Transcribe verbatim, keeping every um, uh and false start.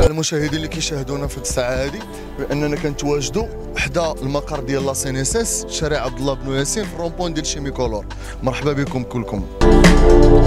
المشاهدين اللي كيشاهدونا في هذه الساعه هذه باننا كنتواجدوا حدا المقر ديال لا سينيسيس شارع عبد الله بن ياسين في الرومبوين ديال شيميكولور. مرحبا بكم كلكم.